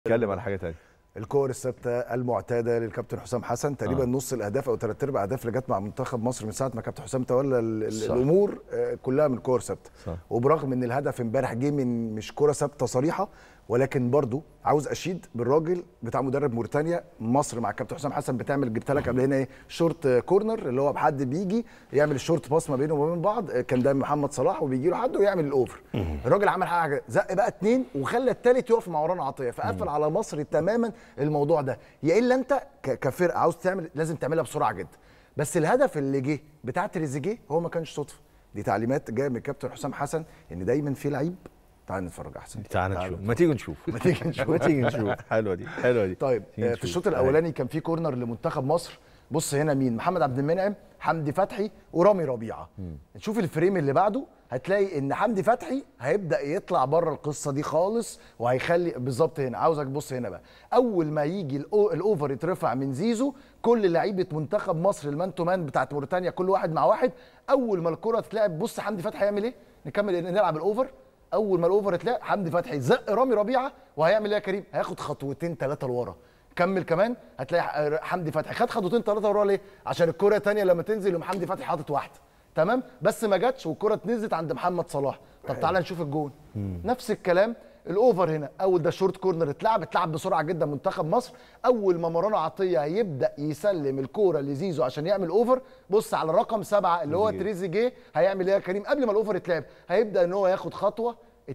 اتكلم على حاجه ثانيه. الكور الثابته المعتاده للكابتن حسام حسن تقريبا نص الاهداف او ثلاث ارباع الاهداف اللي جت مع منتخب مصر من ساعه ما كابتن حسام تولى الامور كلها من كور ثابته. وبرغم ان الهدف امبارح جه من مش كوره ثابته صريحه، ولكن برضو عاوز اشيد بالراجل بتاع مدرب موريتانيا. مصر مع كابتن حسام حسن بتعمل، جبت لك قبل هنا ايه، شورت كورنر اللي هو حد بيجي يعمل الشورت باس ما بينهم وبين بعض، كان ده محمد صلاح وبيجي له حد ويعمل الاوفر. الراجل عمل حاجه، زق بقى اتنين وخلى الثالث يقف مع وران عطيه، فقفل على مصر تماما الموضوع ده. يا الا انت كفرقه عاوز تعمل لازم تعملها بسرعه جدا. بس الهدف اللي جه بتاع تريزيجيه هو ما كانش صدفه، دي تعليمات جايه من كابتن حسام حسن ان دايما في لعيب. تعال نتفرج احسن، تعال نشوف، ما تيجي نشوف ما تيجي نشوف ما تيجي نشوف. حلوه دي، حلوه دي. طيب في الشوط الاولاني كان في كورنر لمنتخب مصر. بص هنا مين؟ محمد عبد المنعم، حمدي فتحي ورامي ربيعه. نشوف الفريم اللي بعده هتلاقي ان حمدي فتحي هيبدا يطلع بره القصه دي خالص، وهيخلي بالظبط هنا. عاوزك بص هنا بقى، اول ما يجي الاوفر يترفع من زيزو، كل لعيبه منتخب مصر المان تو مان بتاعت موريتانيا كل واحد مع واحد، اول ما الكره تتلعب بص حمدي فتحي هيعمل ايه؟ نكمل نلعب الاوفر. اول ما الاوفر اتلعب حمدي فتحي زق رامي ربيعه، وهيعمل ايه يا كريم؟ هياخد خطوتين ثلاثه لورا. كمل كمان هتلاقي حمدي فتحي خد خطوتين ثلاثه ورا. ليه؟ عشان الكره الثانيه لما تنزل يقوم حمدي فتحي حاطط واحده، تمام؟ بس ما جاتش والكره اتنزلت عند محمد صلاح. طب تعالى نشوف الجون. نفس الكلام الاوفر هنا، اول ده شورت كورنر اتلعب بسرعه جدا منتخب مصر. اول ما مروان عطيه هيبدا يسلم الكوره لزيزو عشان يعمل اوفر، بص على رقم 7 اللي هو تريزيجيه هيعمل ايه يا كريم؟ قبل ما الاوفر يتلعب هيبدا ان هو ياخد خطوه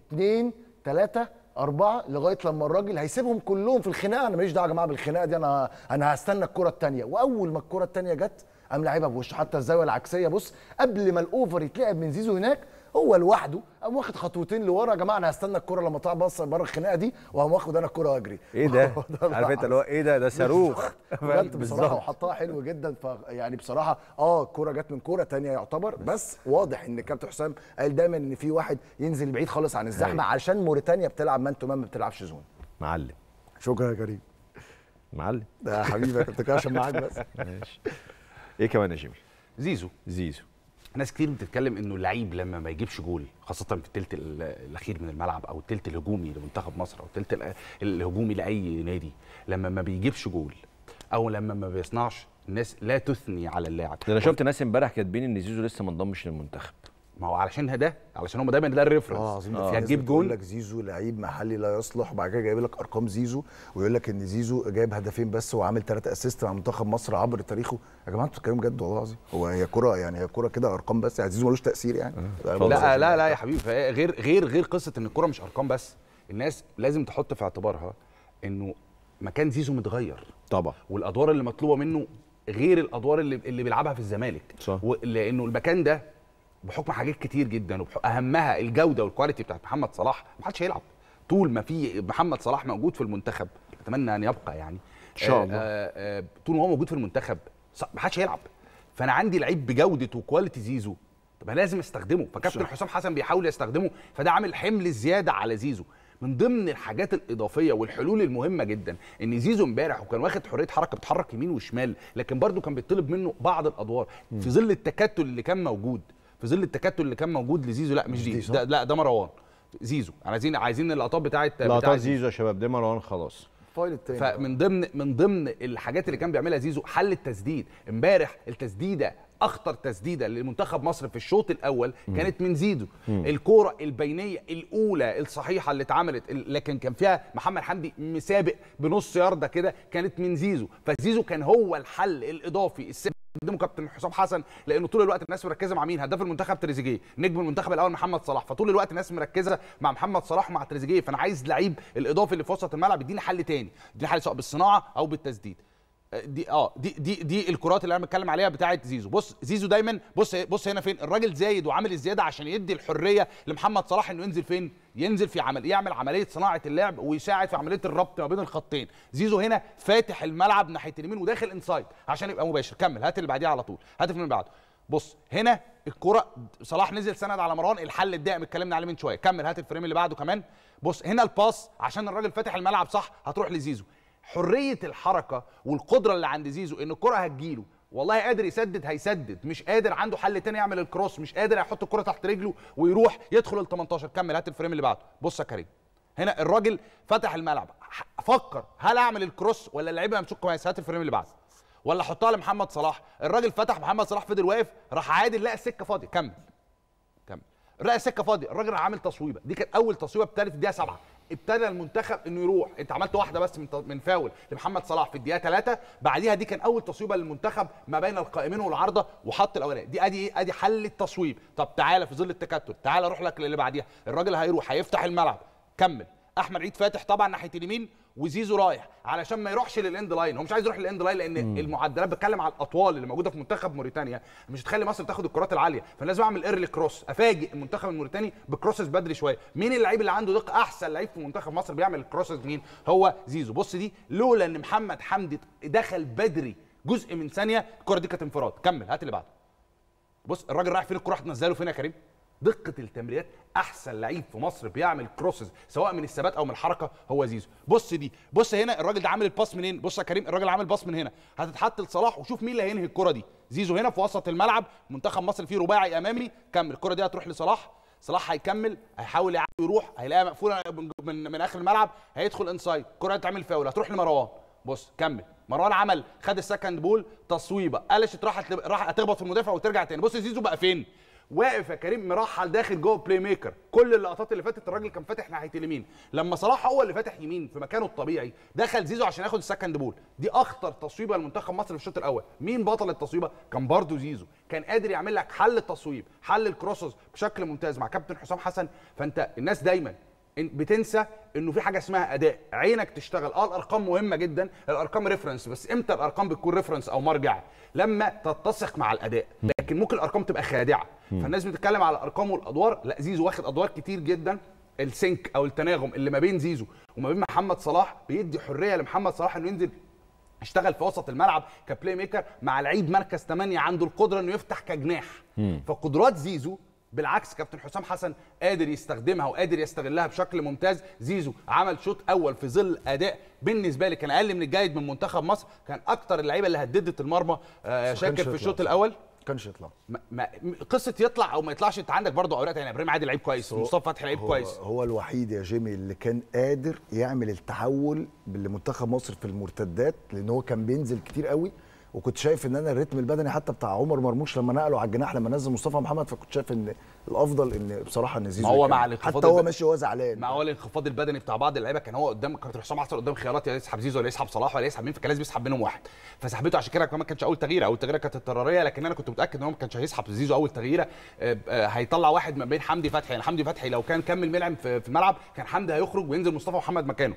2 3 4 لغايه لما الراجل هيسيبهم كلهم في الخناقه. انا ماليش دعوه يا جماعه بالخناقه دي، انا هستنى الكره الثانيه. واول ما الكره الثانيه جت قام لعبها بوشه، حتى الزاويه العكسيه. بص قبل ما الاوفر يتلعب من زيزو هناك هو لوحده قام واخد خطوتين لورا. يا جماعه انا هستنى الكره لما تطلع بره الخناقه دي، وقام واخد انا الكره واجري. ايه ده؟ عارف انت اللي هو ايه ده صاروخ بجد بصراحه، وحطها حلو جدا. يعني بصراحه الكره جت من كوره ثانيه يعتبر، بس واضح ان الكابتن حسام قال دايما ان في واحد ينزل بعيد خالص عن الزحمه عشان موريتانيا بتلعب مان تو مان، ما بتلعبش زون. معلم، شكرا يا كريم. معلم ده حبيبي كنت كده عشان معاك بس. ماشي. ايه كمان يا جيمي؟ زيزو ناس كتير بتتكلم انه اللعيب لما ما يجيبش جول، خاصه في الثلث الاخير من الملعب او الثلث الهجومي لمنتخب مصر او الثلث الهجومي لاي نادي، لما ما بيجيبش جول او لما ما بيصنعش، الناس لا تثني على اللاعب. انا شفت ناس امبارح كاتبين ان زيزو لسه ما انضمش للمنتخب. ما هو علشان هم دايما ده الريفرنس. هتجيب جول يقول لك زيزو لعيب محلي لا يصلح، وبعد كده جايب لك ارقام زيزو ويقول لك ان زيزو جايب هدفين بس وعامل 3 اسيست مع منتخب مصر عبر تاريخه. يا جماعه انتوا بتتكلموا بجد والله العظيم؟ هي كوره يعني، هي كوره كده ارقام بس، يعني زيزو ملوش تاثير يعني. لا يا حبيبي، غير قصه ان الكوره مش ارقام بس. الناس لازم تحط في اعتبارها انه مكان زيزو متغير طبعا، والادوار اللي مطلوبه منه غير الادوار اللي بيلعبها في الزمالك. صح. لانه المكان ده بحكم حاجات كتير جدا، واهمها الجوده والكواليتي بتاعت محمد صلاح، ما حدش هيلعب طول ما في محمد صلاح موجود في المنتخب. اتمنى ان يبقى يعني ان شاء الله. طول ما هو موجود في المنتخب ما حدش هيلعب. فانا عندي لعيب بجوده وكواليتي زيزو، طب انا لازم استخدمه. فكابتن حسام حسن بيحاول يستخدمه، فده عامل حمل زياده على زيزو. من ضمن الحاجات الاضافيه والحلول المهمه جدا ان زيزو امبارح وكان واخد حريه حركه، بيتحرك يمين وشمال، لكن برده كان بيطلب منه بعض الادوار في ظل التكتل اللي كان موجود. لزيزو. لا مش دي، ده مروان. زيزو عايزين اللقطات بتاعت زيزو يا شباب. ده مروان خلاص. فمن ضمن الحاجات اللي كان بيعملها زيزو حل التسديد. امبارح التسديده، اخطر تسديده لمنتخب مصر في الشوط الاول كانت من زيزو. الكوره البينيه الاولى الصحيحه اللي اتعملت، لكن كان فيها محمد حمدي مسابق بنص يارده كده، كانت من زيزو. فزيزو كان هو الحل الاضافي قدمه كابتن حسام حسن، لانه طول الوقت الناس مركزه مع مين؟ هداف المنتخب تريزيجيه، نجم المنتخب الاول محمد صلاح، فطول الوقت الناس مركزه مع محمد صلاح ومع تريزيجيه. فانا عايز لعيب الاضافي اللي في وسط الملعب يديني حل تاني، يديني حل سواء بالصناعه او بالتسديد. دي الكرات اللي انا بتكلم عليها بتاعه زيزو. بص زيزو دايما، بص هنا فين الراجل زايد وعامل الزياده عشان يدي الحريه لمحمد صلاح انه ينزل فين؟ ينزل في يعمل عمليه صناعه اللعب ويساعد في عمليه الربط ما بين الخطين. زيزو هنا فاتح الملعب ناحيه اليمين وداخل انسايد عشان يبقى مباشر. كمل، هات اللي بعديها على طول، هات من بعده. بص هنا الكره صلاح نزل سند على مروان، الحل الدائم اتكلمنا عليه من شويه. كمل، هات الفريم اللي بعده كمان. بص هنا الباس عشان الراجل فاتح الملعب صح، هتروح لزيزو. حريه الحركه والقدره اللي عند زيزو ان الكره هتجيله، والله قادر يسدد هيسدد، مش قادر عنده حل تاني يعمل الكروس، مش قادر يحط الكره تحت رجله ويروح يدخل ال 18. كمل، هات الفريم اللي بعده. بص يا كريم، هنا الراجل فتح الملعب، فكر هل اعمل الكروس ولا اللعيبه يمسكوا كويس؟ هات الفريم اللي بعده، ولا احطها لمحمد صلاح. الراجل فتح، محمد صلاح فضل واقف، راح عادل لقى السكه فاضيه، كمل لقى السكه فاضيه، الراجل راح عامل تصويبه. دي كانت اول تصويبه ابتدت في الدقيقه 7. ابتدى المنتخب انه يروح، انت عملت واحده بس من فاول لمحمد صلاح في الدقيقه 3، بعديها دي كان اول تصويبه للمنتخب ما بين القائمين والعارضه، وحط الاولاني. دي ادي حل التصويب. طب تعالى في ظل التكتل، تعالى اروح لك للي بعديها. الراجل هيروح هيفتح الملعب، كمل. احمد عيد فاتح طبعا ناحيه اليمين، وزيزو رايح علشان ما يروحش للاند لاين. هو مش عايز يروح للاند لاين لان المعدلات بتكلم على الاطوال اللي موجوده في منتخب موريتانيا مش هتخلي مصر تاخد الكرات العاليه، فلازم اعمل ايرلي كروس، افاجئ المنتخب الموريتاني بكروسز بدري شويه. مين اللعيب اللي عنده دقه؟ احسن لعيب في منتخب مصر بيعمل الكروسز مين؟ هو زيزو. بص دي لولا ان محمد حمدي دخل بدري جزء من ثانيه الكره دي كانت انفراد. كمل، هات اللي بعده. بص الراجل رايح فين، الكره هتنزله فين يا كريم؟ دقه التمريرات، احسن لعيب في مصر بيعمل كروسز سواء من الثبات او من الحركه هو زيزو. بص دي، بص هنا الراجل ده عامل الباس منين؟ بص يا كريم الراجل عامل باس من هنا، هتتحط لصلاح، وشوف مين اللي هينهي الكره دي. زيزو هنا في وسط الملعب، منتخب مصر فيه رباعي امامي، كمل. الكره دي هتروح لصلاح، صلاح هيكمل، هيحاول يعدي ويروح، هيلاقيها مقفوله من اخر الملعب، هيدخل انسايد، الكره هتعمل فاول، هتروح لمروان. بص كمل، مروان خد السكند بول، تصويبه قلشت، راح هتخبط في المدافع وترجع تاني. بص زيزو بقى فين؟ واقف يا كريم مرحل داخل جوه بلاي ميكر. كل اللقطات اللي فاتت الراجل كان فاتح ناحيه اليمين، لما صلاح هو اللي فاتح يمين في مكانه الطبيعي دخل زيزو عشان ياخد السكند بول. دي اخطر تصويبه لمنتخب مصر في الشوط الاول. مين بطل التصويبه؟ كان برضو زيزو، كان قادر يعمل لك حل التصويب، حل الكروسز بشكل ممتاز مع كابتن حسام حسن. فانت الناس دايما بتنسى انه في حاجه اسمها اداء، عينك تشتغل. الارقام مهمه جدا، الارقام ريفرنس، بس امتى الارقام بتكون ريفرنس او مرجع؟ لما تتسق مع الاداء. لكن ممكن الارقام تبقى خادعه، فالناس بتتكلم على الارقام والادوار. لا، زيزو واخد ادوار كتير جدا. السينك او التناغم اللي ما بين زيزو وما بين محمد صلاح بيدي حريه لمحمد صلاح انه ينزل اشتغل في وسط الملعب كبلاي ميكر مع لعيب مركز 8 عنده القدره انه يفتح كجناح. فقدرات زيزو بالعكس كابتن حسام حسن قادر يستخدمها وقادر يستغلها بشكل ممتاز. زيزو عمل شوط اول في ظل اداء بالنسبه لي كان اقل من الجيد من منتخب مصر، كان اكتر اللعيبه اللي هددت المرمى شاكر في الشوط الاول. كانش يطلع قصه يطلع او ما يطلعش، انت عندك برضه اوراق يعني. ابراهيم عادل لعيب كويس، مصطفى فتحي لعيب كويس. هو الوحيد يا جيمي اللي كان قادر يعمل التحول لمنتخب مصر في المرتدات، لان هو كان بينزل كتير قوي. وكنت شايف ان انا الريتم البدني حتى بتاع عمر مرموش لما نقله على الجناح، لما نزل مصطفى محمد، فكنت شايف ان الافضل ان بصراحه ان زيزو هو مع الانخفاض حتى هو ماشي وهو زعلان مع الانخفاض البدني بتاع بعض اللعيبه. كان هو قدام كابتن حسام حسن قدام خيارات، يا يسحب زيزو ولا يسحب صلاح ولا يسحب مين، فكان لازم يسحب بينهم واحد، فسحبته. عشان كده كمان ما كانش اول تغييره، اول تغييره كانت اضطراريه، لكن انا كنت متاكد ان هو ما كانش هيسحب زيزو اول تغييره. هيطلع واحد ما بين حمدي فتحي. يعني حمدي فتحي لو كان كمل منعم في الملعب كان حمدي هيخرج وينزل مصطفى محمد مكانه.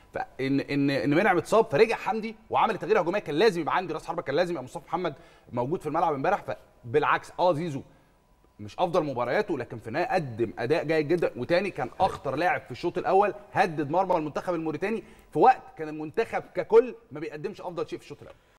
فان منعم اتصاب فرجع حمدي وعمل تغيير هجوميه، كان لازم يبقى عندي راس حربه، كان لازم يبقى مصطفى محمد موجود في الملعب امبارح. فبالعكس زيزو مش افضل مبارياته، لكن في النهايه قدم اداء جيد جدا. وتاني كان اخطر لاعب في الشوط الاول، هدد مرمى المنتخب الموريتاني في وقت كان المنتخب ككل ما بيقدمش افضل شيء في الشوط الاول.